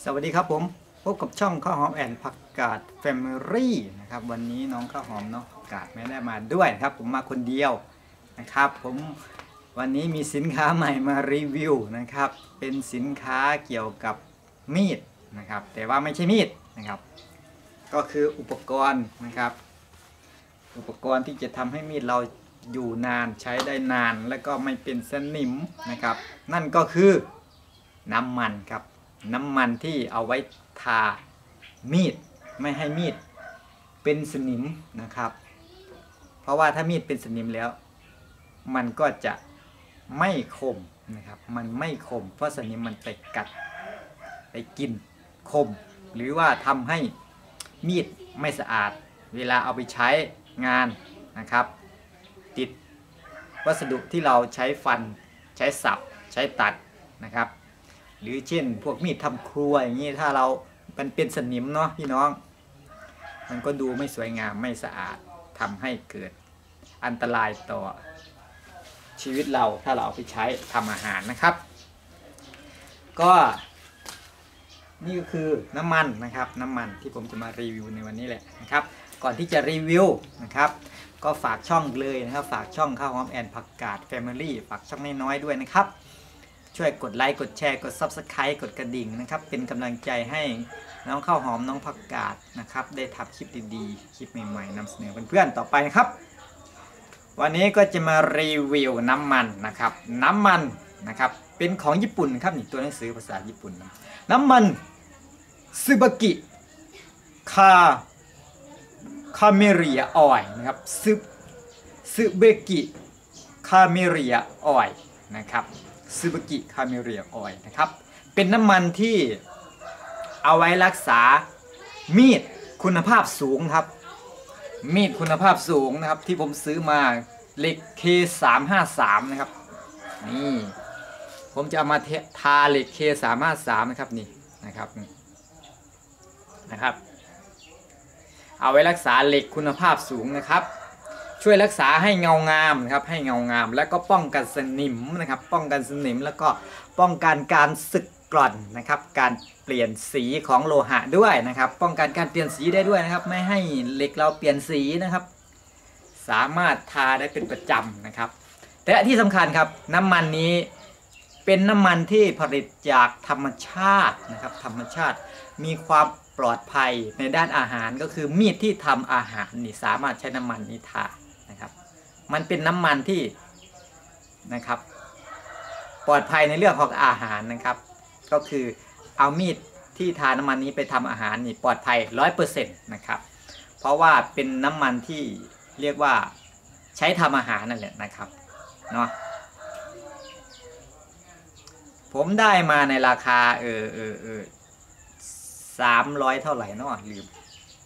สวัสดีครับผมพบกับช่องข้าวหอมแอนผักกาดแฟมิลี่นะครับวันนี้น้องข้าวหอมเนาะผักกาดไม่ได้มาด้วยครับผมมาคนเดียวนะครับผมวันนี้มีสินค้าใหม่มารีวิวนะครับเป็นสินค้าเกี่ยวกับมีดนะครับแต่ว่าไม่ใช่มีดนะครับก็คืออุปกรณ์นะครับอุปกรณ์ที่จะทำให้มีดเราอยู่นานใช้ได้นานและก็ไม่เป็นสนิมนะครับนั่นก็คือน้ำมันครับน้ำมันที่เอาไว้ทามีดไม่ให้มีดเป็นสนิมนะครับเพราะว่าถ้ามีดเป็นสนิมแล้วมันก็จะไม่คมนะครับมันไม่คมเพราะสนิมมันไปกัดไปกินคมหรือว่าทำให้มีดไม่สะอาดเวลาเอาไปใช้งานนะครับติดวัสดุที่เราใช้ฟันใช้สับใช้ตัดนะครับหรือเช่นพวกมีดทำครัวอย่างนี้ถ้าเราเป็นสนิมเนาะพี่น้องมันก็ดูไม่สวยงามไม่สะอาดทำให้เกิดอันตรายต่อชีวิตเราถ้าเราเอาไปใช้ทำอาหารนะครับก็นี่ก็คือน้ำมันนะครับน้ำมันที่ผมจะมารีวิวในวันนี้แหละนะครับก่อนที่จะรีวิวนะครับก็ฝากช่องเลยนะครับฝากช่องข้าวหอมแอนผักกาด Family ฝากช่องน้อยๆด้วยนะครับช่วยกดไลค์กดแชร์กด Subscribe กดกระดิ่งนะครับเป็นกำลังใจให้น้องข้าวหอมน้องผักกาดนะครับได้ทำคลิปดีๆคลิปใหม่ๆนำเสนอเพื่อนๆต่อไปนะครับวันนี้ก็จะมารีวิวน้ำมันนะครับน้ำมันนะครับเป็นของญี่ปุ่นครับนี่ตัวหนังสือภาษาญี่ปุ่นน้ำมันซึบากิคาเมเรียออยล์นะครับซึเบกิคาเมเรียออยล์นะครับซึบากิคาเมเรียออยล์นะครับเป็นน้ำมันที่เอาไว้รักษามีดคุณภาพสูงครับมีดคุณภาพสูงนะครับที่ผมซื้อมาเหล็ก K353 นะครับนี่ผมจะเอามาทาเหล็ก K353 นะครับนี่นะครับเอาไว้รักษาเหล็กคุณภาพสูงนะครับช่วยรักษาให้เงางามนะครับให้เงางามแล้วก็ป้องกันสนิมนะครับป้องกันสนิมแล้วก็ป้องกันการสึกกร่อนนะครับการเปลี่ยนสีของโลหะด้วยนะครับป้องกันการเปลี่ยนสีได้ด้วยนะครับไม่ให้เหล็กเราเปลี่ยนสีนะครับสามารถทาได้เป็นประจำนะครับแต่ที่สำคัญครับน้ำมันนี้เป็นน้ำมันที่ผลิตจากธรรมชาตินะครับธรรมชาติมีความปลอดภัยในด้านอาหารก็คือมีดที่ทำอาหารนี่สามารถใช้น้ำมันนี้ทานะครับมันเป็นน้ำมันที่นะครับปลอดภัยในเรื่องของอาหารนะครับก็คือเอามีดที่ทาน้ำมันนี้ไปทำอาหารนี่ปลอดภัย 100% นะครับเพราะว่าเป็นน้ำมันที่เรียกว่าใช้ทำอาหารนั่นแหละนะครับเนาะผมได้มาในราคา300เท่าไหร่เนาะลืม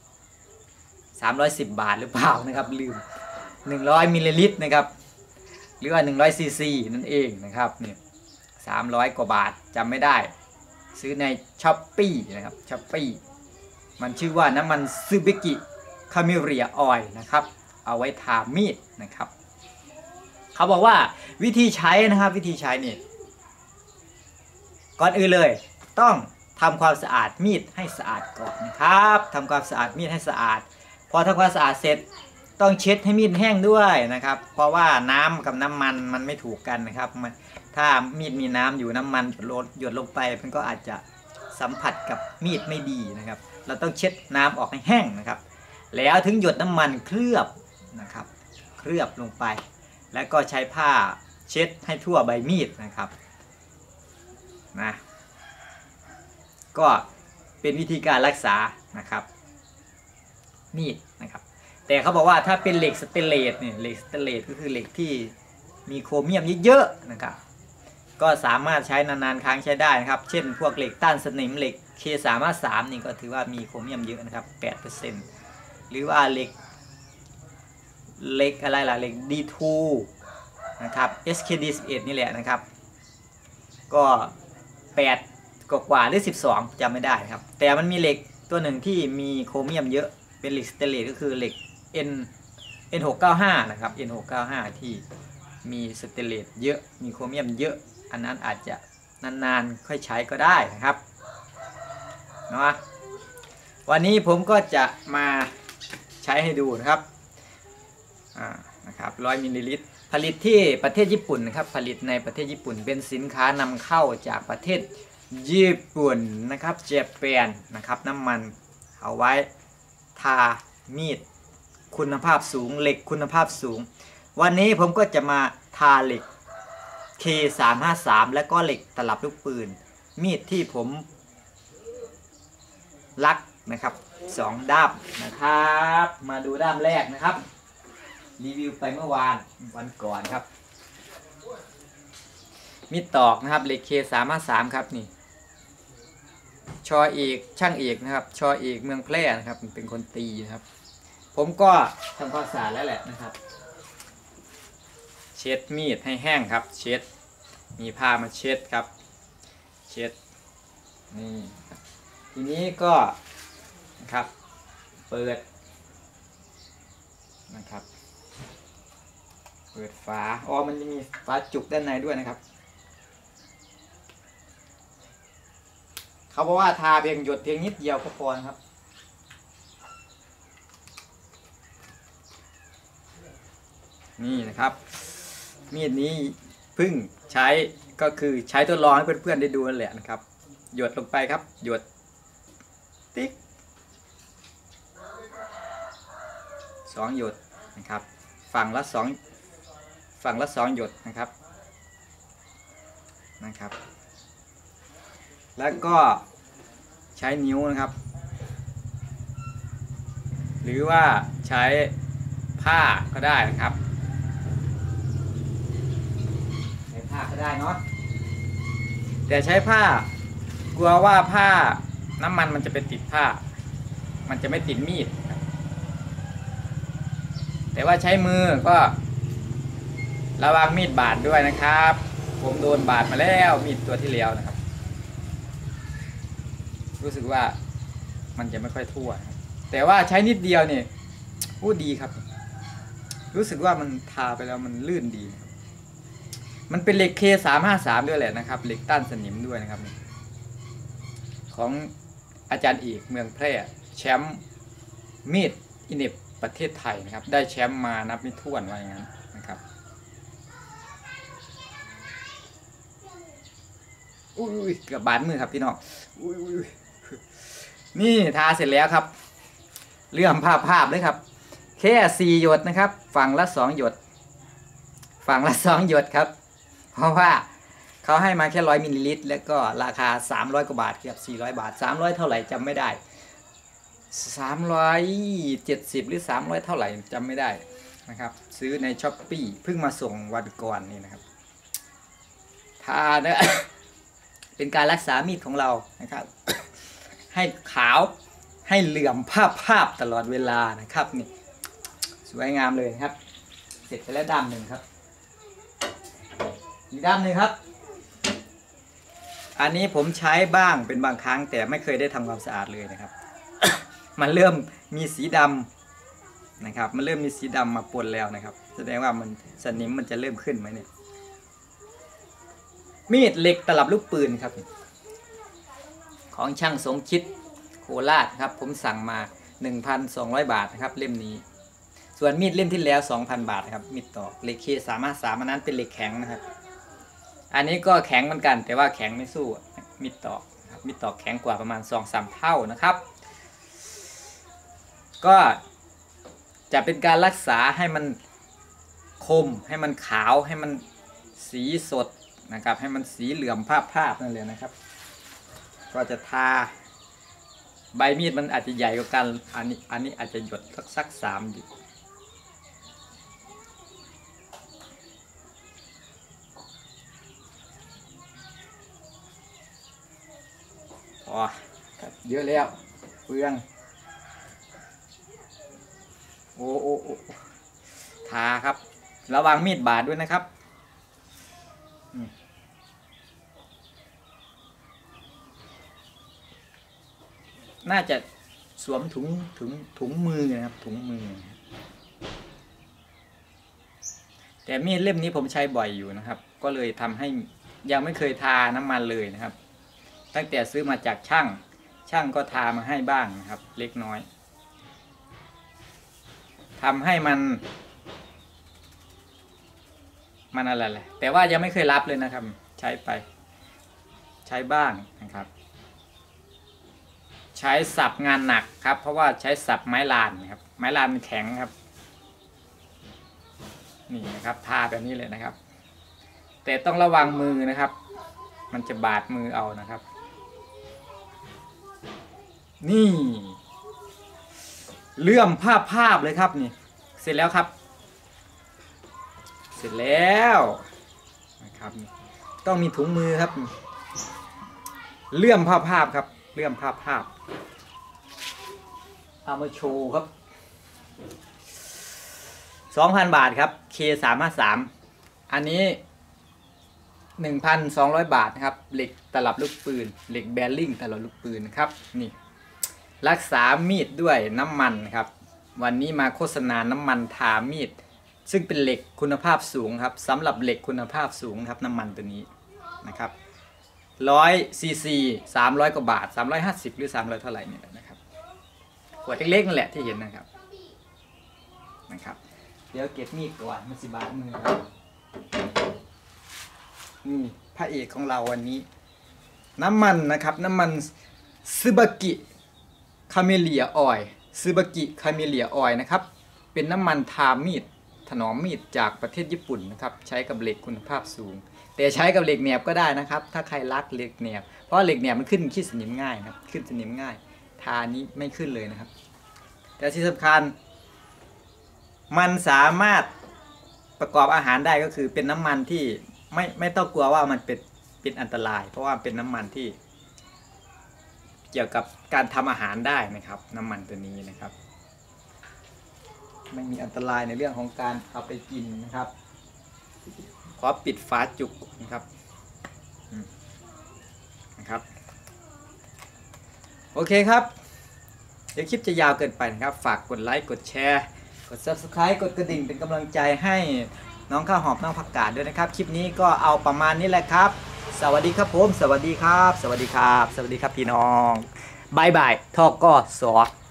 310 บาทหรือเปล่านะครับลืม100มิลลิลิตรนะครับหรือว่า100ซีซีนั่นเองนะครับนี่300 กว่าบาทจำไม่ได้ซื้อในช้อปปี้นะครับช้อปปี้มันชื่อว่าน้ำมันซึบิกิคาเมเรียออยล์นะครับเอาไว้ทามีดนะครับเขาบอกว่าวิธีใช้นะครับวิธีใช้นี่ก่อนอื่นเลยต้องทำความสะอาดมีดให้สะอาดก่อนนะครับทำความสะอาดมีดให้สะอาดพอทำความสะอาดเสร็จต้องเช็ดให้มีดแห้งด้วยนะครับเพราะว่าน้ำกับน้ำมันมันไม่ถูกกันนะครับถ้ามีดมีน้ำอยู่น้ำมันหยดลงไปมันก็อาจจะสัมผัสกับมีดไม่ดีนะครับเราต้องเช็ดน้ำออกให้แห้งนะครับแล้วถึงหยดน้ำมันเคลือบนะครับเคลือบลงไปแล้วก็ใช้ผ้าเช็ดให้ทั่วใบมีดนะครับนะก็เป็นวิธีการรักษานะครับมีดนะครับแต่เขาบอกว่าถ้าเป็นเหล็กสเตนเลสเนี่ยเหล็กสเตนเลสก็คือเหล็กที่มีโครเมียมเยอะๆนะครับก็สามารถใช้นานๆครั้งใช้ได้นะครับเช่นพวกเหล็กต้านสนิมเหล็ก K353 นี่ก็ถือว่ามีโครเมียมเยอะนะครับ 8% หรือว่าเหล็กอะไรล่ะเหล็ก D2 นะครับ SKD11 นี่แหละนะครับก็8กว่าหรือ12จำไม่ได้ครับแต่มันมีเหล็กตัวหนึ่งที่มีโครเมียมเยอะเป็นเหล็กสเตนเลสก็คือเหล็ก N695 นะครับ N695 ที่มีสเตนเลสเยอะมีโครเมียมเยอะอันนั้นอาจจะนานๆค่อยใช้ก็ได้นะครับเนาะวันนี้ผมก็จะมาใช้ให้ดูนะครับนะครับ100 มิลลิลิตรผลิตที่ประเทศญี่ปุ่นนะครับผลิตในประเทศญี่ปุ่นเป็นสินค้านำเข้าจากประเทศญี่ปุ่นนะครับเจแปนนะครับน้ำมันเอาไว้ทามีดคุณภาพสูงเหล็กคุณภาพสูงวันนี้ผมก็จะมาทาเหล็ก K353 และก็เหล็กตลับลูกปืนมีดที่ผมลักนะครับ2 ด้ามนะครับมาดูด้ามแรกนะครับรีวิวไปเมื่อวันก่อนครับมีดตอกนะครับเหล็ก K353 ครับนี่ชอเอกช่างเอกนะครับชอเอกเมืองแพร่นะครับเป็นคนตีนะครับผมก็ทำความสะอาดแล้วแหละนะครับเช็ดมีดให้แห้งครับเช็ดมีผ้ามาเช็ดครับเช็ดนี่ทีนี้ก็นะครับเปิดนะครับเปิดฝามันจะมีฝาจุกด้านในด้วยนะครับเขาบอกว่าทาเพียงหยดเพียงนิดเดียวก็พอครับนี่นะครับมีดนี้เพิ่งใช้ก็คือใช้ทดลองให้เพื่อนๆได้ดูนั่นแหละนะครับหยดลงไปครับหยดติ๊ก2 หยดนะครับฝั่งละ2หยดนะครับแล้วก็ใช้นิ้วนะครับหรือว่าใช้ผ้าก็ได้นะครับใช้ผ้าก็ได้เนาะแต่ใช้ผ้ากลัวว่าผ้าน้ำมันจะไปติดผ้ามันจะไม่ติดมีดแต่ว่าใช้มือก็ระวังมีดบาดด้วยนะครับผมโดนบาดมาแล้วมีดตัวที่แล้วนะครับรู้สึกว่ามันจะไม่ค่อยทั่วแต่ว่าใช้นิดเดียวเนี่ยดีครับรู้สึกว่ามันทาไปแล้วมันลื่นดีมันเป็นเหล็ก K353 ด้วยแหละนะครับเหล็กต้านสนิมด้วยนะครับของอาจารย์เอกเมืองแพร่แชมป์มีดอิเนปประเทศไทยนะครับได้แชมป์มานับไม่ถ้วนว่าอย่างนั้นนะครับอุ้ยเกือบบาดมือครับพี่น้องนี่ทาเสร็จแล้วครับเลื่อมภาพเลยครับแค่4 หยดนะครับฝั่งละ2 หยดฝั่งละ2 หยดครับเพราะว่าเขาให้มาแค่100 มิลลิลิตรแล้วก็ราคา300 กว่าบาทเกือบ400 บาท300เท่าไหร่จำไม่ได้370หรือ300เท่าไหร่จำไม่ได้นะครับซื้อใน Shopee เพิ่งมาส่งวันก่อนนี่นะครับทาเนอะเป็นการรักษามีดของเรานะครับให้ขาวให้เหลื่อมภาพตลอดเวลานะครับนี่สวยงามเลยนะครับเสร็จไปแล้วด้ามหนึ่งครับอีกด้ามหนึ่งครับอันนี้ผมใช้บ้างเป็นบางครั้งแต่ไม่เคยได้ทำความสะอาดเลยนะครับ มันเริ่มมีสีดำนะครับมันเริ่มมีสีดำมาปนแล้วนะครับแสดงว่ามันสนิมมันจะเริ่มขึ้นไหมเนี่ยมีดเหล็กตลับลูกปืนครับของช่างสมคิดโคราชครับผมสั่งมา 1,200 บาทนะครับเล่มนี้ส่วนมีดเล่มที่แล้ว 2,000 บาทครับมีดตอกเหล็ก K353อันนั้นเป็นเหล็กแข็งนะครับอันนี้ก็แข็งเหมือนกันแต่ว่าแข็งไม่สู้มีดตอกครับมีดตอกแข็งกว่าประมาณ 2-3 เท่านะครับก็จะเป็นการรักษาให้มันคมให้มันขาวให้มันสีสดนะครับให้มันสีเหลื่อมภาพนั่นเลยนะครับก็จะทาใบมีดมันอาจจะใหญ่กว่ากันอันนี้อาจจะหยดสัก3 หยดเยอะแล้วเปลืองโอ้ทาครับระวังมีดบาดด้วยนะครับน่าจะสวมถุงมือนะครับถุงมือแต่มีดเล่มนี้ผมใช้บ่อยอยู่นะครับก็เลยทำให้ยังไม่เคยทาน้ำมันเลยนะครับตั้งแต่ซื้อมาจากช่างช่างก็ทามาให้บ้างนะครับเล็กน้อยทำให้มันอะไรแหละแต่ว่ายังไม่เคยรับเลยนะครับใช้ไปใช้บ้างนะครับใช้สับงานหนักครับเพราะว่าใช้สับไม้ลานนะครับไม้ลานมันแข็งครับนี่นะครับทาแบบนี้เลยนะครับแต่ต้องระวังมือนะครับมันจะบาดมือเอานะครับนี่เลื่อมภาพเลยครับนี่เสร็จแล้วครับเสร็จแล้วนะครับต้องมีถุงมือครับเลื่อมภาพครับเลื่อมภาพเอามาโชว์ครับ 2,000 บาทครับ K353 อันนี้ 1,200 บาทนะครับเหล็กตลับลูกปืนเหล็กแบริ่งตลับลูกปืนครับนี่รักษามีดด้วยน้ำมันครับวันนี้มาโฆษณาน้ำมันทามีดซึ่งเป็นเหล็กคุณภาพสูงครับสำหรับเหล็กคุณภาพสูงครับน้ำมันตัวนี้นะครับ100 ซีซี300 กว่าบาท350หรือ300เท่าไหร่เนี่ยนะครับขวดเล็กๆนั่นแหละที่เห็นนะครับเดี๋ยวเก็บมีดก่อนมันสิบาดมือครับนี่พระเอกของเราวันนี้น้ำมันนะครับน้ำมันซึบากิคาเมเลียออยล์ซึบากิคาเมเลียออยล์นะครับเป็นน้ำมันทามีดถนอมมีดจากประเทศญี่ปุ่นนะครับใช้กับเหล็กคุณภาพสูงแต่ใช้กับเหล็กแหนบก็ได้นะครับถ้าใครรักเหล็กแหนบเพราะเหล็กแหนบมันขึ้นขี้สนิมง่ายครับขึ้นสนิมง่ายทานี้ไม่ขึ้นเลยนะครับแต่ที่สำคัญมันสามารถประกอบอาหารได้ก็คือเป็นน้ำมันที่ไม่ต้องกลัวว่ามันเป็นอันตรายเพราะว่าเป็นน้ำมันที่เกี่ยวกับการทำอาหารได้นะครับน้ำมันตัวนี้นะครับไม่มีอันตรายในเรื่องของการเอาไปกินนะครับขอปิดฝาจุกนะครับโอเคครับเดี๋ยวคลิปจะยาวเกินไปนะครับฝากกดไลค์กดแชร์กด Subscribe กดกระดิ่งเป็นกำลังใจให้น้องข้าวหอมน้องผักกาดด้วยนะครับคลิปนี้ก็เอาประมาณนี้แหละครับสวัสดีครับผมสวัสดีครับพี่น้องบายบายทอกก็สอ